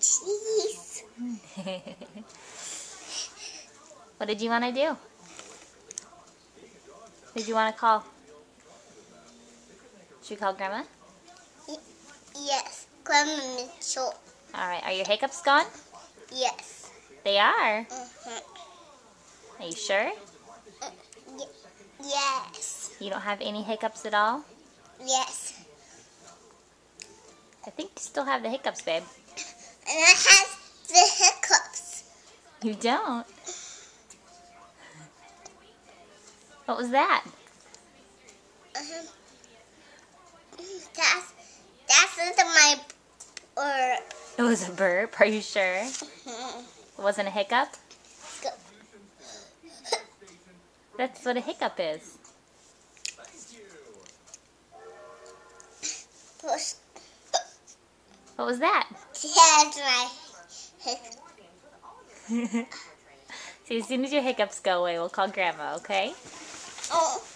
cheese. What did you want to do? Who did you want to call? Should we call Grandma? Yes, Grandma Mitchell. Alright, are your hiccups gone? Yes. They are? Mm-hmm. Are you sure? Yes. You don't have any hiccups at all? Yes. I think you still have the hiccups, babe. And I have the hiccups. You don't? What was that? That's my It was a burp, are you sure? It wasn't a hiccup? That's what a hiccup is. What was that? That's my hiccup. See, as soon as your hiccups go away, we'll call Grandma, okay? Oh.